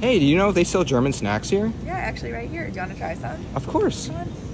Hey, do you know if they sell German snacks here? Yeah, actually right here. Do you want to try some? Of course. Come on.